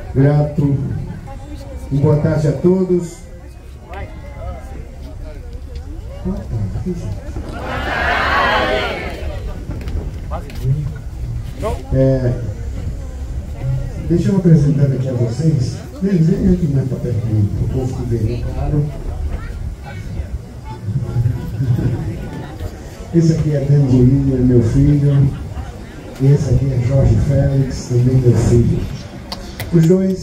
grato. Boa tarde a todos. Deixa eu apresentar aqui a vocês. Vem aqui mais para perto de mim, o povo que vem, claro. Esse aqui é Dan William, meu filho. E esse aqui é Jorge Félix, também meu filho. Os dois.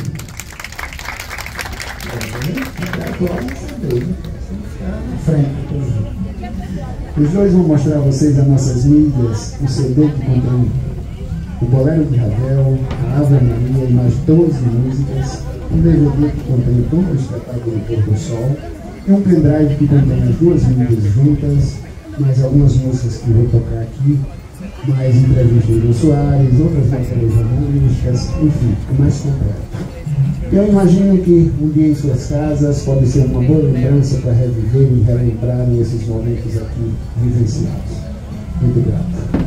Os dois vão mostrar a vocês as nossas mídias, o CD que contém o Bolero de Ravel, a Ave Maria e mais 12 músicas, um DVD que contém todo o espetáculo do Pôr do Sol, e um pendrive que contém as duas mídias juntas, mais algumas músicas que vou tocar aqui, mais entrevistas do Soares, outras matérias jornalísticas, enfim, o mais completo. Eu imagino que um dia em suas casas pode ser uma boa lembrança para reviverem e relembrarem esses momentos aqui vivenciados. Muito grato.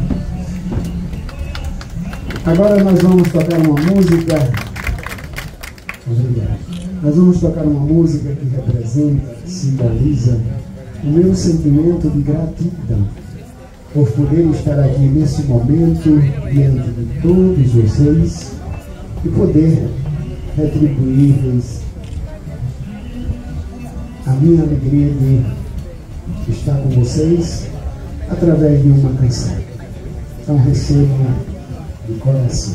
Agora nós vamos tocar uma música. Obrigado. Nós vamos tocar uma música que representa, simboliza o meu sentimento de gratidão por poder estar aqui nesse momento diante de todos vocês e poder retribuir-lhes a minha alegria de estar com vocês através de uma canção. Então recebam de coração.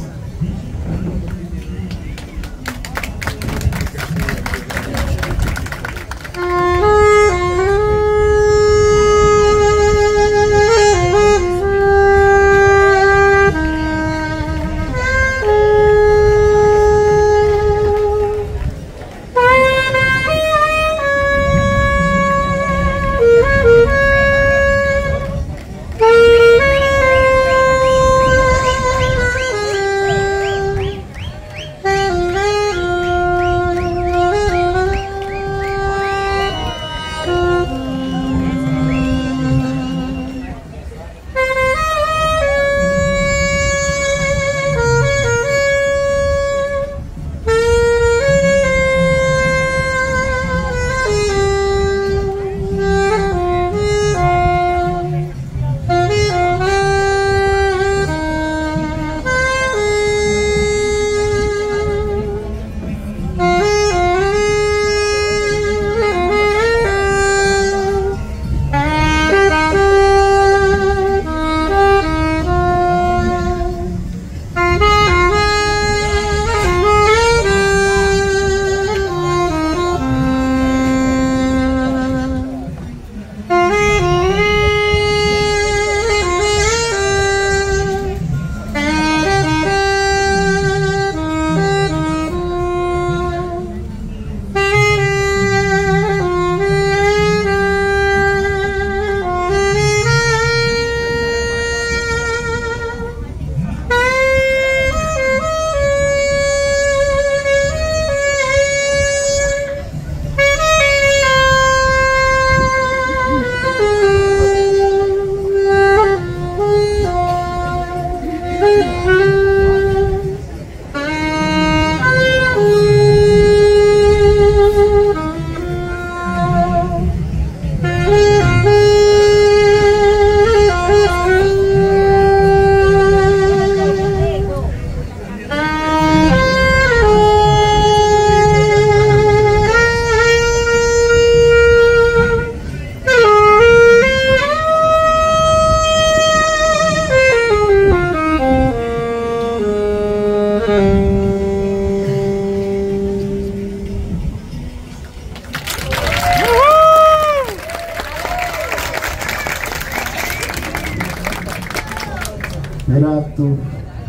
Grato.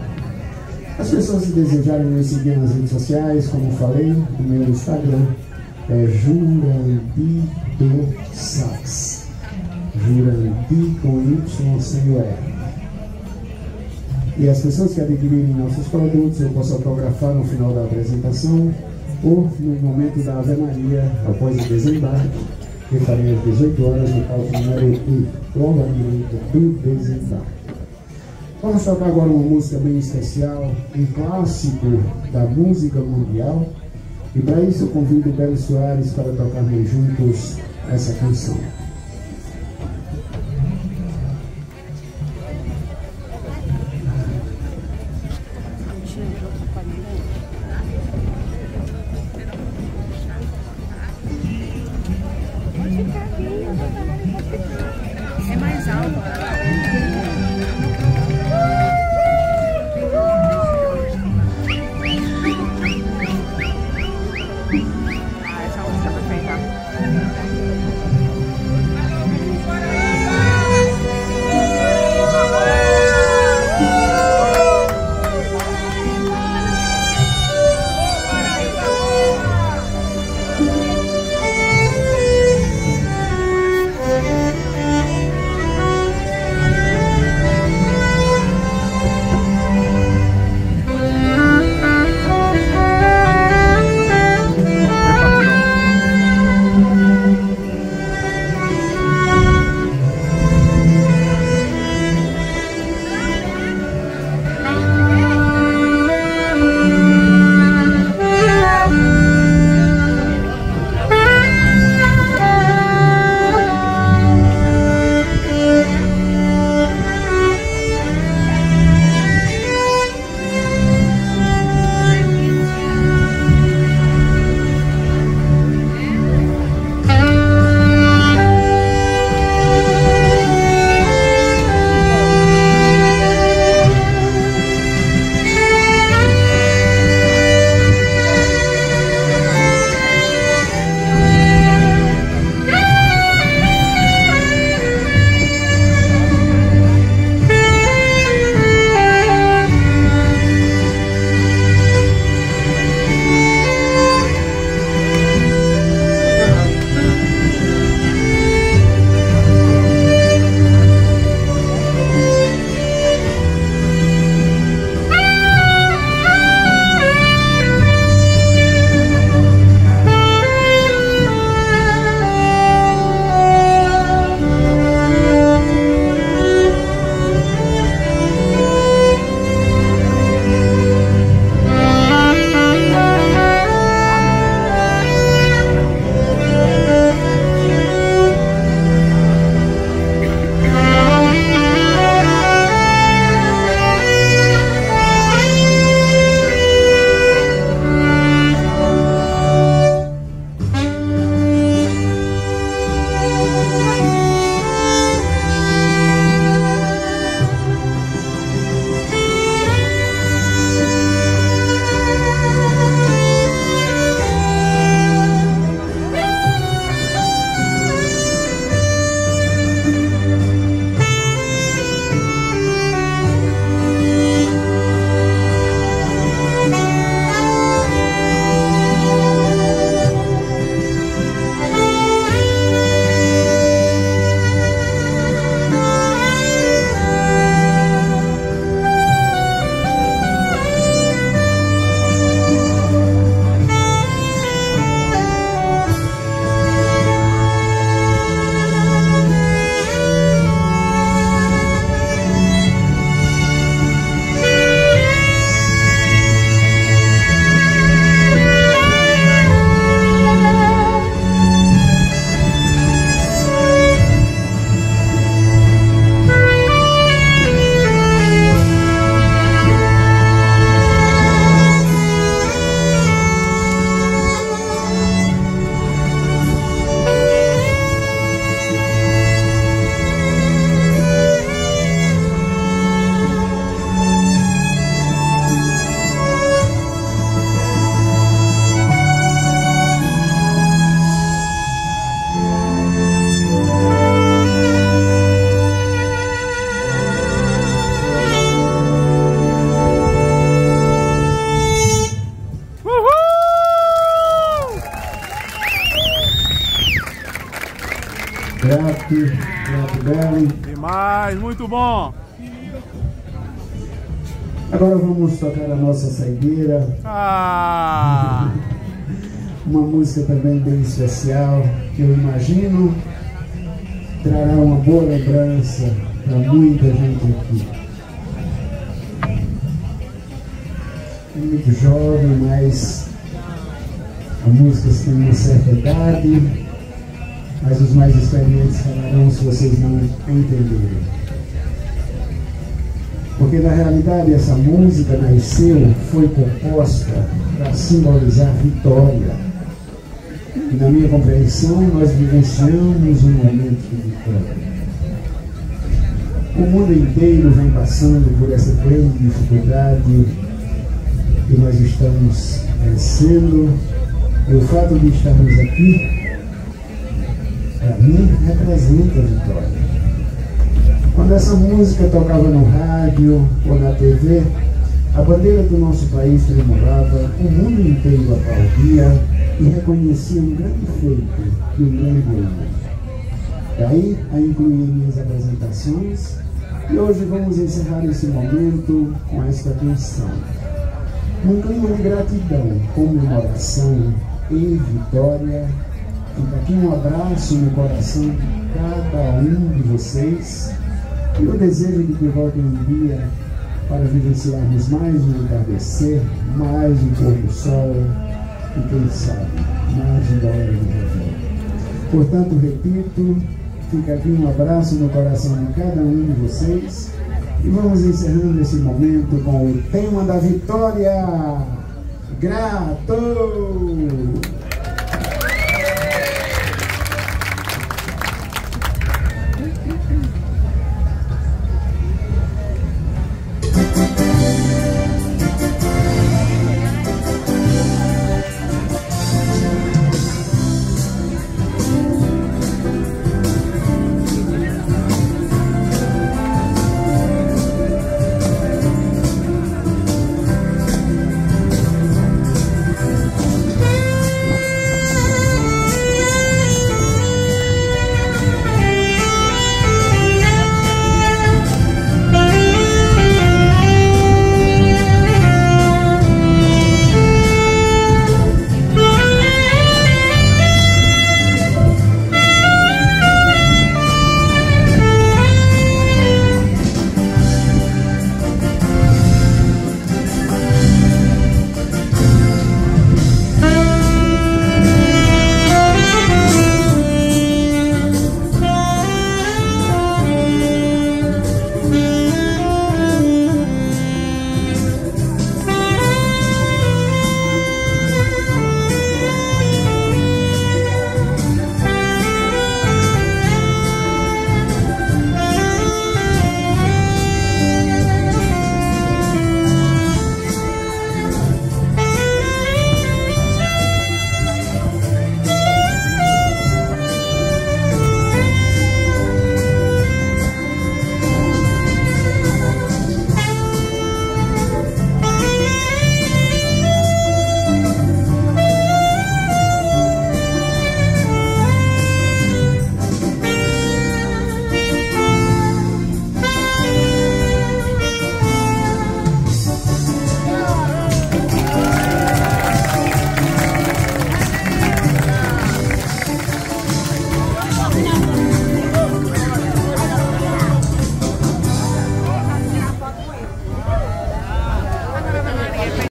As pessoas que desejarem me seguir nas redes sociais, como falei, o meu Instagram é Jurandir do Sax. Jurandir com Y sem o R. E as pessoas que adquirirem nossos produtos, eu posso autografar no final da apresentação ou no momento da Ave Maria, após o desembarque, que farei às 18 horas no palco número 1, provavelmente do desembarque. Vamos tocar agora uma música bem especial, um clássico da música mundial. E para isso eu convido o Belo Soares para tocarmos juntos essa canção. É mais alto. Grato, Belo. Demais, muito bom. Agora vamos tocar a nossa saideira. Uma música também bem especial, que eu imagino trará uma boa lembrança para muita gente aqui. muito jovem, mas a música tem uma certa idade, mas os mais experientes falarão se vocês não entenderem. Porque na realidade essa música nasceu, foi composta para simbolizar vitória. E na minha compreensão nós vivenciamos um momento de vitória. O mundo inteiro vem passando por essa grande dificuldade que nós estamos vencendo. E o fato de estarmos aqui, para mim, representa a vitória. Quando essa música tocava no rádio ou na TV, a bandeira do nosso país tremulava, o mundo inteiro aplaudia e reconhecia um grande feito e um grande ganho. Daí a incluir minhas apresentações, e hoje vamos encerrar esse momento com esta canção. Num clima de gratidão, comemoração e vitória, fica aqui um abraço no coração de cada um de vocês e o desejo de que voltem um dia para vivenciarmos mais um entardecer, mais um pôr do sol e quem sabe, mais uma hora de retorno. Portanto, repito, fica aqui um abraço no coração de cada um de vocês e vamos encerrando esse momento com o tema da vitória. Grato!